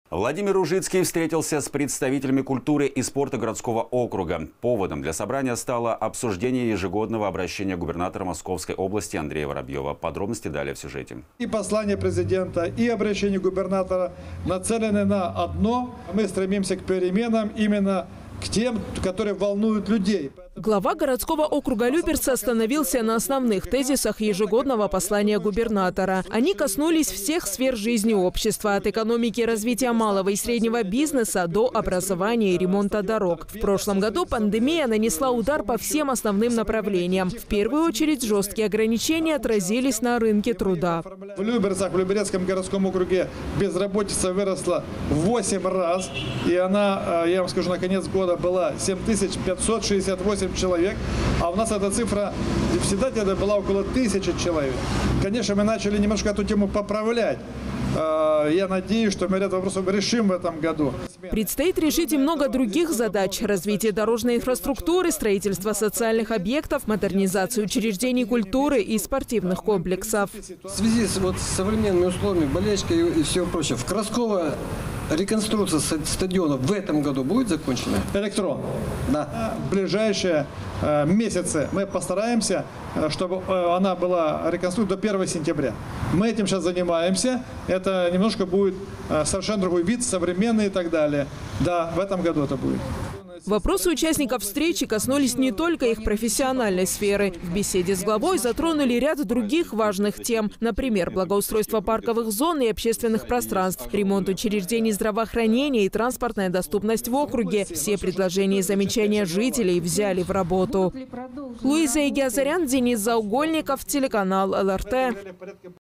Владимир Ужицкий встретился с представителями культуры и спорта городского округа. Поводом для собрания стало обсуждение ежегодного обращения губернатора Московской области Андрея Воробьева. Подробности далее в сюжете. И послание президента, и обращение губернатора нацелены на одно. Мы стремимся к переменам именно к тем, которые волнуют людей. Глава городского округа Люберцы остановился на основных тезисах ежегодного послания губернатора. Они коснулись всех сфер жизни общества, от экономики и развития малого и среднего бизнеса до образования и ремонта дорог. В прошлом году пандемия нанесла удар по всем основным направлениям. В первую очередь жесткие ограничения отразились на рынке труда. В Люберцах, в Люберецком городском округе безработица выросла в 8 раз. И она, я вам скажу, на конец года была 7568 человек, а у нас эта цифра всегда была около 1000 человек. Конечно, мы начали немножко эту тему поправлять. Я надеюсь, что мы ряд вопросов решим в этом году. Предстоит решить и много других задач: развитие дорожной инфраструктуры, строительство социальных объектов, модернизацию учреждений культуры и спортивных комплексов. В связи с современными условиями, болельщиками и все прочее, в Красково реконструкция стадиона в этом году будет закончена? Электрон. Да. В ближайшие месяцы мы постараемся, чтобы она была реконструкция до 1 сентября. Мы этим сейчас занимаемся. Это немножко будет совершенно другой вид, современный и так далее. Да, в этом году это будет. Вопросы участников встречи коснулись не только их профессиональной сферы. В беседе с главой затронули ряд других важных тем. Например, благоустройство парковых зон и общественных пространств, ремонт учреждений здравоохранения и транспортная доступность в округе. Все предложения и замечания жителей взяли в работу. Луиза Игиазарян, Денис Заугольников, телеканал ЛРТ.